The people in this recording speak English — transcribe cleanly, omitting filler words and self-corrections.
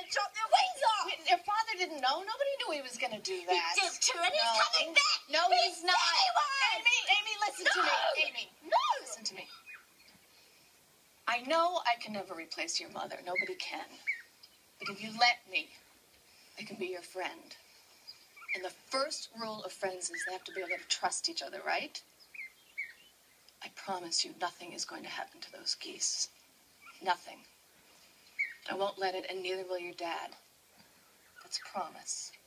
and chop their wings off. Your father didn't know. Nobody knew he was going to do that. He did too, and he's coming back. No, he's not. Amy, listen to me. Amy, no. Listen to me. I know I can never replace your mother. Nobody can. But if you let me, I can be your friend. And the first rule of friends is they have to be able to trust each other, right? I promise you nothing is going to happen to those geese. Nothing. I won't let it, and neither will your dad. That's a promise.